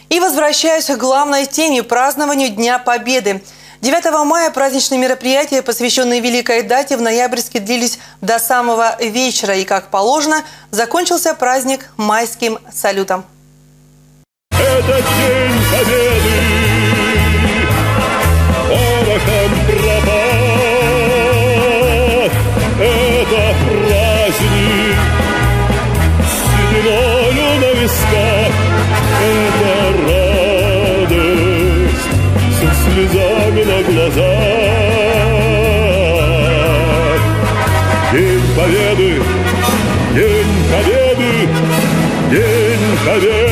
И возвращаюсь к главной теме – празднованию Дня Победы. 9 мая праздничные мероприятия, посвященные великой дате, в Ноябрьске длились до самого вечера. И, как положено, закончился праздник майским салютом. Это День Победы, порохом пропах. Это праздник, сединою на висках. Это радость со слезами на глазах. День Победы, День Победы, День Победы.